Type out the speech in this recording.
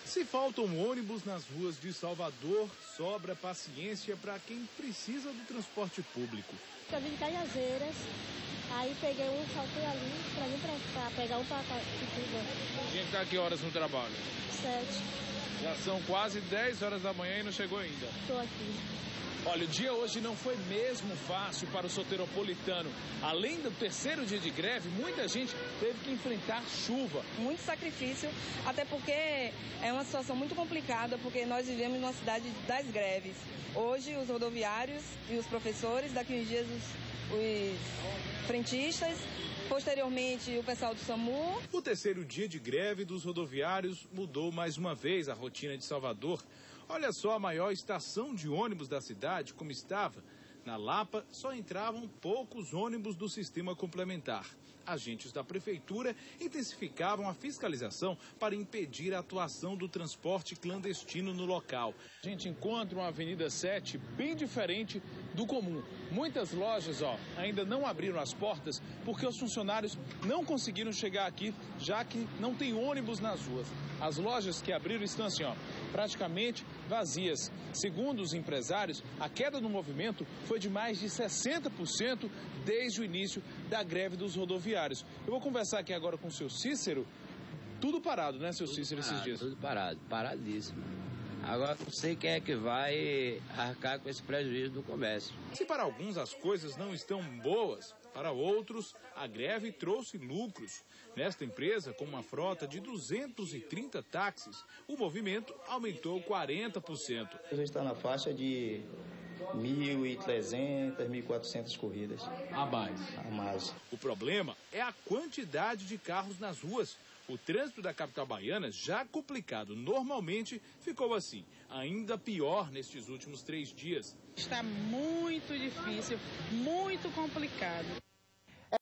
Se faltam ônibus nas ruas de Salvador, sobra paciência para quem precisa do transporte público. Eu vim de Cajazeiras, aí peguei um, saltei ali para vir para pegar um para Catuba. Tinha que estar que horas no trabalho? 7. Já são quase 10 horas da manhã e não chegou ainda. Estou aqui. Olha, o dia hoje não foi mesmo fácil para o soteropolitano. Além do terceiro dia de greve, muita gente teve que enfrentar chuva. Muito sacrifício, até porque é uma situação muito complicada, porque nós vivemos numa cidade das greves. Hoje, os rodoviários e os professores, daqui uns dias os frentistas, posteriormente o pessoal do SAMU. O terceiro dia de greve dos rodoviários mudou mais uma vez a rotina de Salvador. Olha só a maior estação de ônibus da cidade como estava. Na Lapa só entravam poucos ônibus do sistema complementar. Agentes da prefeitura intensificavam a fiscalização para impedir a atuação do transporte clandestino no local. A gente encontra uma Avenida 7 bem diferente do comum. Muitas lojas, ainda não abriram as portas porque os funcionários não conseguiram chegar aqui, já que não tem ônibus nas ruas. As lojas que abriram estão assim, praticamente vazias. Segundo os empresários, a queda no movimento foi de mais de 60% desde o início da greve dos rodoviários. Eu vou conversar aqui agora com o seu Cícero. Tudo parado, né, seu Cícero, esses dias? Tudo parado, paradíssimo. Agora não sei quem é que vai arcar com esse prejuízo do comércio. Se para alguns as coisas não estão boas, para outros a greve trouxe lucros. Nesta empresa, com uma frota de 230 táxis, o movimento aumentou 40%. A gente está na faixa de 1.300, 1.400 corridas. A mais. A mais. O problema é a quantidade de carros nas ruas. O trânsito da capital baiana, já complicado normalmente, ficou assim, ainda pior nestes últimos 3 dias. Está muito difícil, muito complicado.